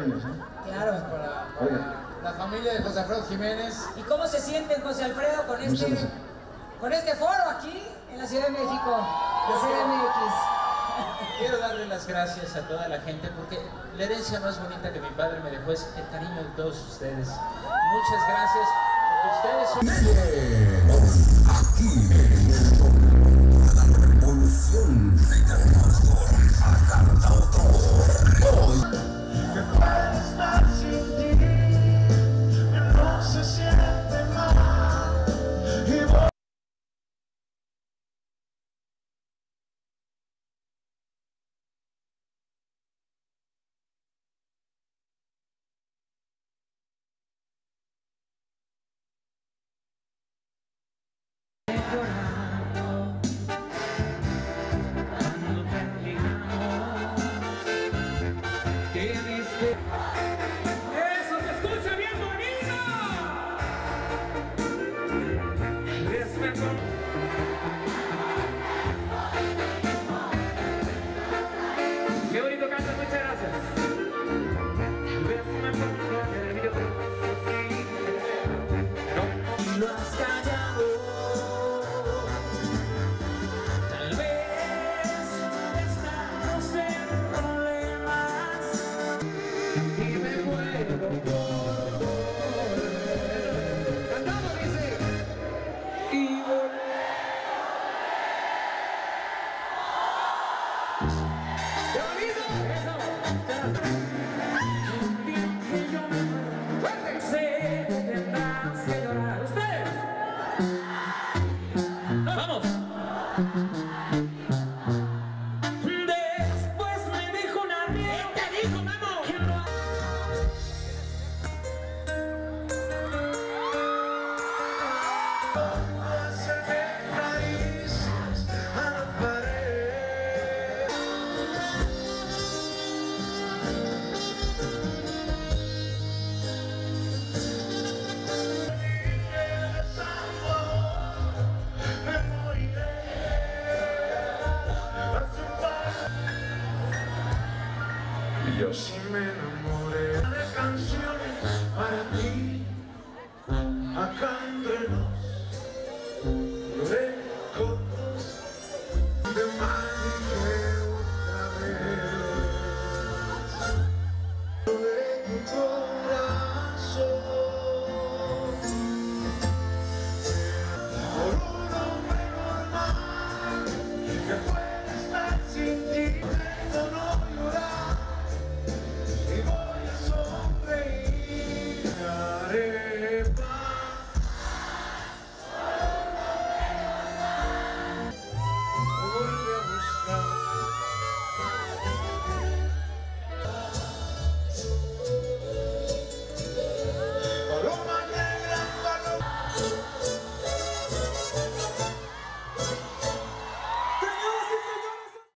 años, ¿eh? Claro. Oiga. La familia de José Alfredo Jiménez. ¿Y cómo se sienten, José Alfredo, con este foro aquí en la Ciudad de México, de CDMX? Quiero darle las gracias a toda la gente porque la herencia más bonita que mi padre me dejó es el cariño de todos ustedes. Muchas gracias porque ustedes son... Aquí en la revolución de Cartautor a Cartautor. Hoy que puede estar sin ti, no se siente mal y voy. Llorar.